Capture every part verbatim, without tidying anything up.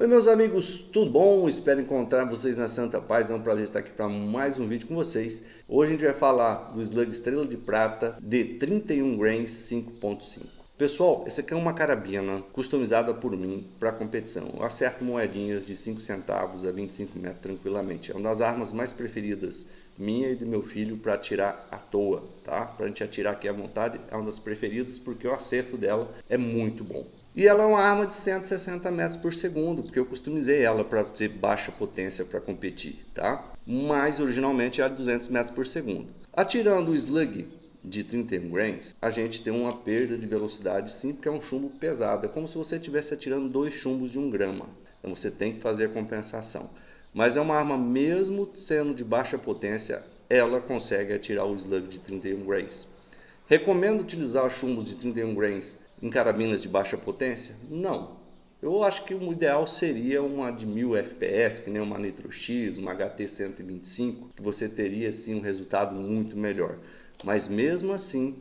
Oi meus amigos, tudo bom? Espero encontrar vocês na Santa Paz, é um prazer estar aqui para mais um vídeo com vocês. Hoje a gente vai falar do Slug Estrela de Prata de trinta e um grains cinco ponto cinco. Pessoal, essa aqui é uma carabina customizada por mim para competição. Eu acerto moedinhas de cinco centavos a vinte e cinco metros tranquilamente. É uma das armas mais preferidas minha e do meu filho para atirar à toa, tá? Para a gente atirar aqui à vontade, é uma das preferidas porque o acerto dela é muito bom. E ela é uma arma de cento e sessenta metros por segundo, porque eu customizei ela para ter baixa potência para competir, tá? Mas originalmente é de duzentos metros por segundo. Atirando o Slug de trinta e um grains, a gente tem uma perda de velocidade sim, porque é um chumbo pesado. É como se você estivesse atirando dois chumbos de um grama. Então você tem que fazer a compensação. Mas é uma arma, mesmo sendo de baixa potência, ela consegue atirar o Slug de trinta e um grains. Recomendo utilizar chumbos de trinta e um grains em carabinas de baixa potência? Não. Eu acho que o ideal seria uma de mil F P S, que nem uma Nitro X, uma H T cento e vinte e cinco, que você teria sim um resultado muito melhor. Mas mesmo assim,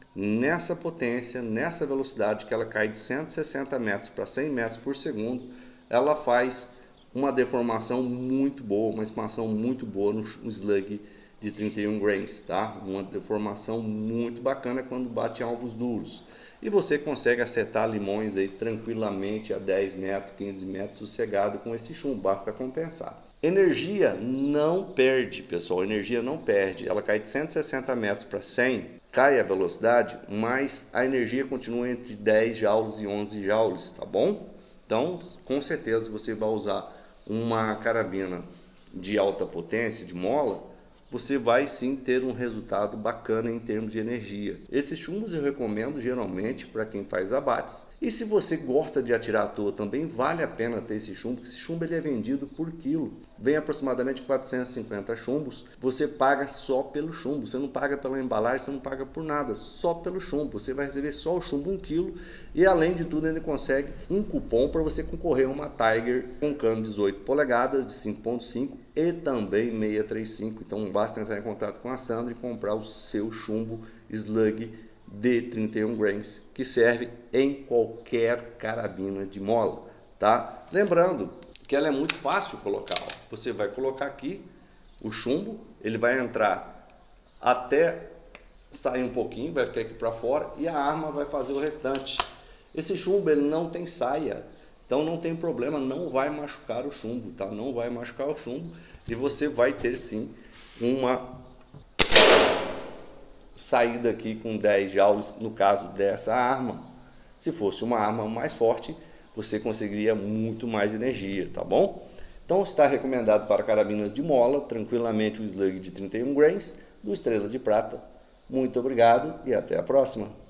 nessa potência, nessa velocidade que ela cai de cento e sessenta metros para cem metros por segundo, ela faz uma deformação muito boa, uma expansão muito boa no Slug de trinta e um grains, tá? Uma deformação muito bacana quando bate em alvos duros. E você consegue acertar limões aí tranquilamente a dez metros, quinze metros sossegado com esse chumbo, basta compensar. Energia não perde, pessoal, energia não perde. Ela cai de cento e sessenta metros para cem, cai a velocidade, mas a energia continua entre dez joules e onze joules, tá bom? Então, com certeza você vai usar uma carabina de alta potência, de mola, você vai sim ter um resultado bacana em termos de energia. Esses chumbos eu recomendo geralmente para quem faz abates. E se você gosta de atirar à toa também, vale a pena ter esse chumbo, porque esse chumbo ele é vendido por quilo. Vem aproximadamente quatrocentos e cinquenta chumbos, você paga só pelo chumbo, você não paga pela embalagem, você não paga por nada, só pelo chumbo. Você vai receber só o chumbo um quilo e além de tudo ele consegue um cupom para você concorrer a uma Tiger com cano dezoito polegadas de cinco ponto cinco e também seiscentos e trinta e cinco. Então basta entrar em contato com a Sandra e comprar o seu chumbo Slug de trinta e um grains, que serve em qualquer carabina de mola, tá? Lembrando que ela é muito fácil colocar. Ó. Você vai colocar aqui o chumbo, ele vai entrar até sair um pouquinho, vai ficar aqui para fora e a arma vai fazer o restante. Esse chumbo ele não tem saia, então não tem problema, não vai machucar o chumbo, tá? Não vai machucar o chumbo e você vai ter sim uma saída aqui com dez joules no caso dessa arma. Se fosse uma arma mais forte, você conseguiria muito mais energia, tá bom? Então está recomendado para carabinas de mola, tranquilamente o Slug de trinta e um grains do Estrela de Prata. Muito obrigado e até a próxima.